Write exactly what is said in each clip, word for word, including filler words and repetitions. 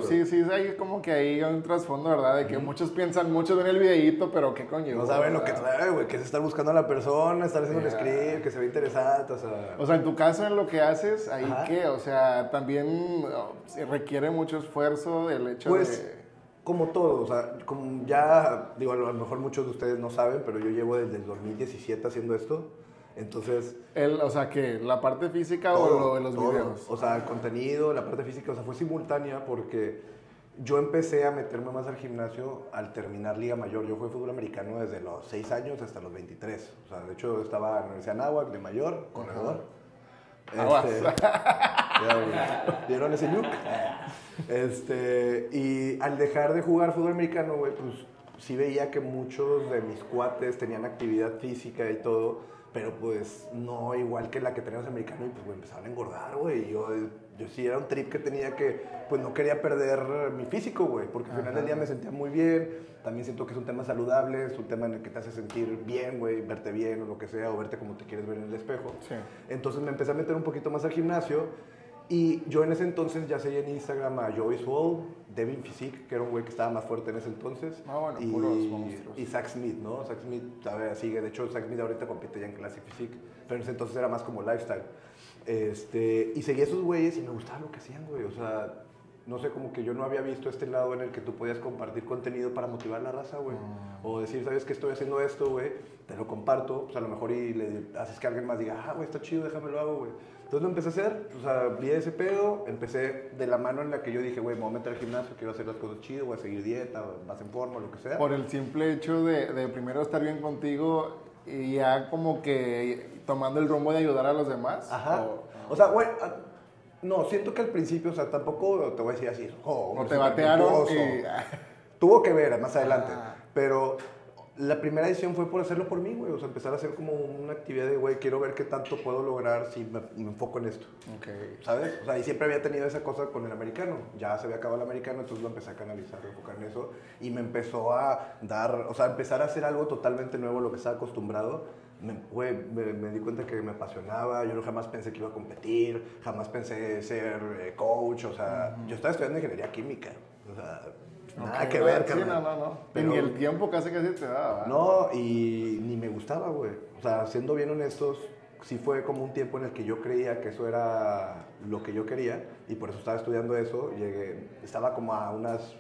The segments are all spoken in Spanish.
sí, sí, hay como que hay un trasfondo, ¿verdad? De que mm. muchos piensan, muchos ven el videíto, pero ¿qué coño? No saben lo que trae, güey, que es estar buscando a la persona, estar haciendo yeah. el script, que se ve interesante, o sea... O sea, en tu caso, en lo que haces, ¿ahí Ajá. qué? O sea, también oh, requiere mucho esfuerzo el hecho pues, de... como todo, o sea, como ya, digo, a lo mejor muchos de ustedes no saben, pero yo llevo desde el dos mil diecisiete haciendo esto. Entonces... El, o sea, ¿qué? ¿La parte física todo, o lo de los todo. videos? O sea, el contenido, la parte física, o sea, fue simultánea porque yo empecé a meterme más al gimnasio al terminar Liga Mayor. Yo jugué fútbol americano desde los seis años hasta los veintitrés. O sea, de hecho, estaba en la Universidad de Anáhuac, de mayor, corredor. Este, ¿Vieron ese look? Este, y al dejar de jugar fútbol americano, güey, pues sí veía que muchos de mis cuates tenían actividad física y todo, pero pues no igual que la que teníamos americano y pues me empezaban a engordar, güey. Yo, yo sí era un trip que tenía que, pues no quería perder mi físico, güey, porque al final del día me sentía muy bien. También siento que es un tema saludable, es un tema en el que te hace sentir bien, güey, verte bien o lo que sea, o verte como te quieres ver en el espejo. Sí. Entonces me empecé a meter un poquito más al gimnasio y yo en ese entonces ya seguía en Instagram a Joey Swole, Devin Physique, que era un güey que estaba más fuerte en ese entonces. Ah, bueno, y, puros monstruos. Y Zach Smith, ¿no? Zach Smith todavía sigue, de hecho Zach Smith ahorita compite ya en Classic Physique, pero en ese entonces era más como lifestyle. Este, y seguía a esos güeyes y me gustaba lo que hacían, güey, o sea... No sé, como que yo no había visto este lado en el que tú podías compartir contenido para motivar a la raza, güey. Mm. O decir, ¿sabes qué? Estoy haciendo esto, güey. Te lo comparto. Pues a lo mejor y le haces que alguien más diga, ah, güey, está chido, déjame lo hago, güey. Entonces lo empecé a hacer. O sea, vi ese pedo. Empecé de la mano en la que yo dije, güey, me voy a meter al gimnasio, quiero hacer las cosas chido, voy a seguir dieta, más en forma, lo que sea. Por el simple hecho de, de primero estar bien contigo y ya como que tomando el rumbo de ayudar a los demás. Ajá. O, o sea, güey... No, siento que al principio, o sea, tampoco te voy a decir así, oh, o te batearon y... Tuvo que ver más adelante, ah. pero la primera edición fue por hacerlo por mí, güey, o sea, empezar a hacer como una actividad de, güey, quiero ver qué tanto puedo lograr si me, me enfoco en esto, okay. ¿sabes? O sea, y siempre había tenido esa cosa con el americano, ya se había acabado el americano, entonces lo empecé a canalizar, a enfocar en eso, y me empezó a dar, o sea, empezar a hacer algo totalmente nuevo, lo que estaba acostumbrado. Me, güey, me, me di cuenta que me apasionaba, yo jamás pensé que iba a competir, jamás pensé ser eh, coach, o sea, uh-huh. yo estaba estudiando ingeniería química, o sea, okay, nada que ver. Sí, no, no, no. Pero, ni el tiempo casi casi te daba. No, y ni me gustaba, güey, o sea, siendo bien honestos, sí fue como un tiempo en el que yo creía que eso era lo que yo quería, y por eso estaba estudiando eso, llegué, estaba como a unas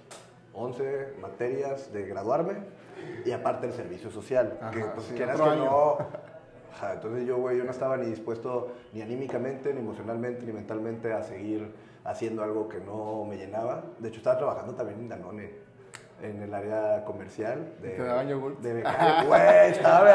once materias de graduarme, y aparte el servicio social, Ajá, que pues sí, quieras que año. no... O sea, entonces yo, güey, yo no estaba ni dispuesto ni anímicamente, ni emocionalmente, ni mentalmente a seguir haciendo algo que no me llenaba. De hecho, estaba trabajando también en Danone, en el área comercial. De, ¿Te daban yogur? De becario. Güey, estaba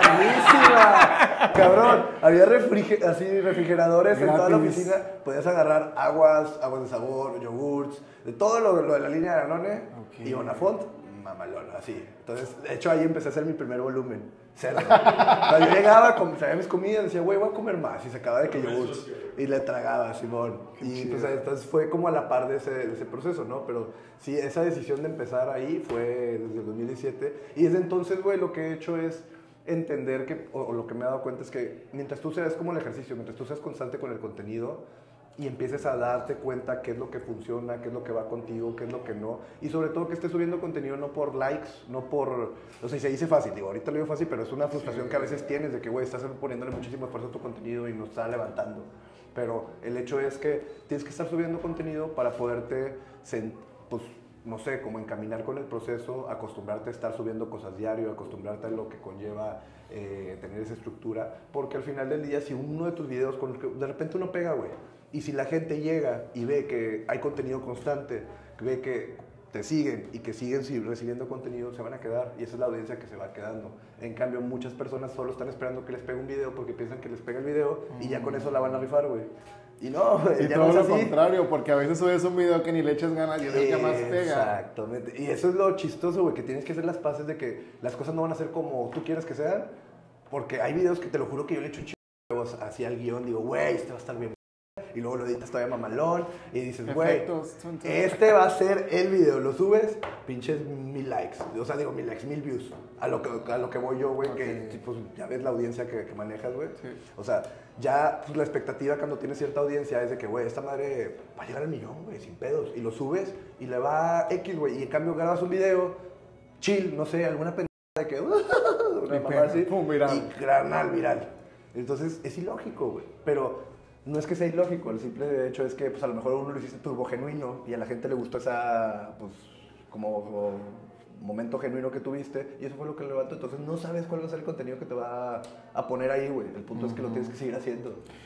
buenísima. Cabrón, había refriger así refrigeradores Gratis. en toda la oficina. Podías agarrar aguas, aguas de sabor, yogurts, de todo lo, lo de la línea de Danone okay. y Bonafont. Mamalón, así. Entonces, de hecho, ahí empecé a hacer mi primer volumen. Cero. Yo llegaba, traía mis comidas, decía, güey, voy a comer más. Y se acababa de que yo y le tragaba, Simón. Qué y pues, entonces fue como a la par de ese, de ese proceso, ¿no? Pero sí, esa decisión de empezar ahí fue desde el dos mil diecisiete. Y desde entonces, güey, lo que he hecho es entender que, o, o lo que me he dado cuenta es que mientras tú seas como el ejercicio, mientras tú seas constante con el contenido, y empieces a darte cuenta qué es lo que funciona, qué es lo que va contigo, qué es lo que no. Y sobre todo que estés subiendo contenido no por likes, no por... O sea, se dice fácil, digo, ahorita lo digo fácil, pero es una frustración sí. que a veces tienes de que, güey, estás poniéndole muchísimo esfuerzo a tu contenido y no está levantando. Pero el hecho es que tienes que estar subiendo contenido para poderte, pues, no sé, como encaminar con el proceso, acostumbrarte a estar subiendo cosas diario, acostumbrarte a lo que conlleva eh, tener esa estructura. Porque al final del día, si uno de tus videos, con, de repente uno pega, güey, y si la gente llega y ve que hay contenido constante, ve que te siguen y que siguen recibiendo contenido, se van a quedar y esa es la audiencia que se va quedando. En cambio, muchas personas solo están esperando que les pegue un video porque piensan que les pega el video y ya con eso la van a rifar, güey. Y no, y ya todo no es lo así. contrario, porque a veces subes un video que ni le echas ganas y es el que más pega. Exactamente. Y eso es lo chistoso, güey, que tienes que hacer las paces de que las cosas no van a ser como tú quieres que sean, porque hay videos que te lo juro que yo le echo chingos así al guión, digo, güey, este va a estar bien. y luego lo editas todavía mamalón, y dices, güey, Efectos, chun, chun. este va a ser el video, lo subes, pinches mil likes, o sea, digo mil likes, mil views, a lo que, a lo que voy yo, güey, Okay. que pues, ya ves la audiencia que, que manejas, güey. Sí. O sea, ya pues, la expectativa cuando tienes cierta audiencia es de que, güey, esta madre va a llegar al millón, güey, sin pedos, y lo subes, y le va X, güey, y en cambio grabas un video chill, no sé, alguna pendejada de que, una Y mamá así, pum, viral. y granal viral. Entonces, es ilógico, güey, pero no es que sea ilógico, el simple hecho es que, pues, a lo mejor uno lo hiciste turbo genuino y a la gente le gustó esa, pues, como, como momento genuino que tuviste y eso fue lo que levantó. Entonces, no sabes cuál va a ser el contenido que te va a poner ahí, güey. El punto uh-huh. es que lo tienes que seguir haciendo.